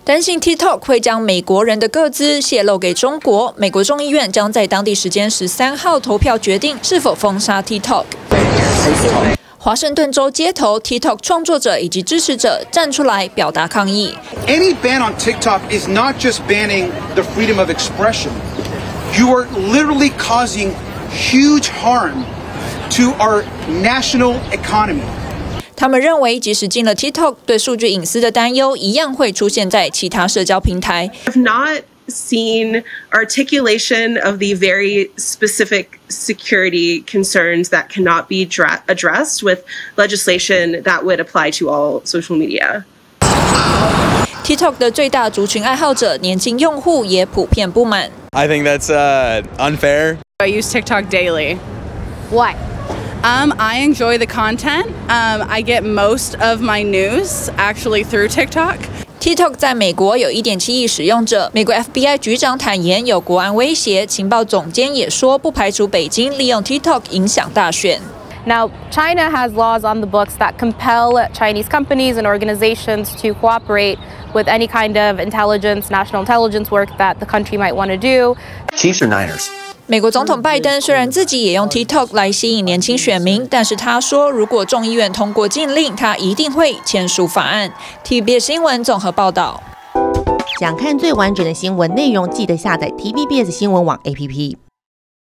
担心 TikTok 会将美国人的个资泄露给中国，美国众议院将在当地时间13号投票决定是否封杀 TikTok。华盛顿州街头 ，TikTok 创作者以及支持者站出来表达抗议。 Any ban on TikTok is not just banning the freedom of expression. You are literally causing huge harm to our national economy. 他们认为，即使禁了 TikTok， 对数据隐私的担忧一样会出现在其他社交平台。 I've not seen articulation of the very specific security concerns that cannot be addressed with legislation that would apply to all social media. TikTok 的最大族群爱好者年轻用户也普遍不满。 I think that's unfair. I use TikTok daily. Why? I enjoy the content. I get most of my news actually through TikTok. TikTok 在美国有1.7亿使用者。美国 FBI 局长坦言有国安威胁，情报总监也说不排除北京利用 TikTok 影响大选。 Now, China has laws on the books that compel Chinese companies and organizations to cooperate with any kind of national intelligence work that the country might want to do. Chiefs or Niners? 美国总统拜登虽然自己也用 TikTok 来吸引年轻选民，但是他说，如果众议院通过禁令，他一定会签署法案。TVBS 新闻综合报道。 想看最完整的新闻内容，记得下载 TVBS 新闻网 APP。